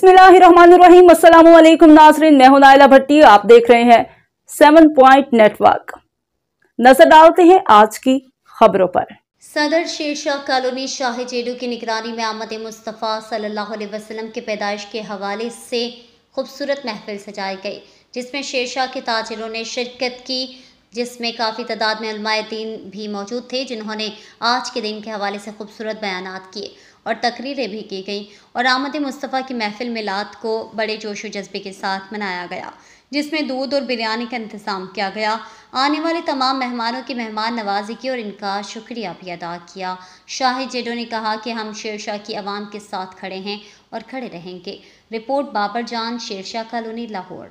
बिस्मिल्लाहिर्रहमानिर्रहीम। अस्सलामु अलैकुम नाज़रीन, मैं हूं नाइला भट्टी। आप देख रहे हैं 7 पॉइंट नेटवर्क। नजर डालते हैं आज की खबरों पर। सदर शेरशाह कॉलोनी शाही जेडू की निगरानी में आमद मुस्तफ़ा सल्लल्लाहु अलैहि वसल्लम के पैदाइश के हवाले से खूबसूरत महफिल सजाई गई, जिसमें शेरशाह के ताजिरों ने शिरकत की, जिसमें काफ़ी तादाद में उलमाए दीन भी मौजूद थे, जिन्होंने आज के दिन के हवाले से खूबसूरत बयानात किए और तकरीरें भी की गईं। और आमद मुस्तफ़ा की महफिल मिलाद को बड़े जोश व जज्बे के साथ मनाया गया, जिसमें दूध और बिरयानी का इंतज़ाम किया गया। आने वाले तमाम मेहमानों की मेहमान नवाजी की और इनका शुक्रिया भी अदा किया। शाही जेडो ने कहा कि हम शेरशाह की आवाम के साथ खड़े हैं और खड़े रहेंगे। रिपोर्ट बाबर जान, शेरशाह कॉलोनी, लाहौर।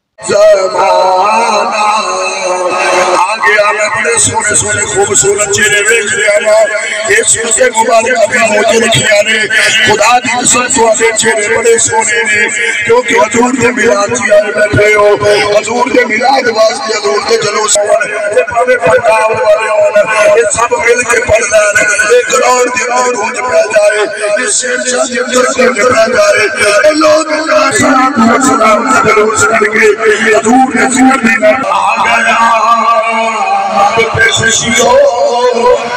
बड़े सोने सोने खूबसूरत चेहरे देख लिया इस मुबारक में मुझे लिखिया ने खुदा दी कसम तुम्हारे चेहरे बड़े सोने ने, क्योंकि हजूर के मिलाद जी आए बैठे हो। हजूर के मिलाद वास्ते हजूर के जुलूस ते भावे पंडाल वाले होन, ये सब मिल के पढ़ लेन, एक करोड़ दी गूंज पै जाए, इस शेरशाह दी गूंज पै जाए। ए लोग सलाम का जुलूस करके हजूर ने जिक्र देना आ गया।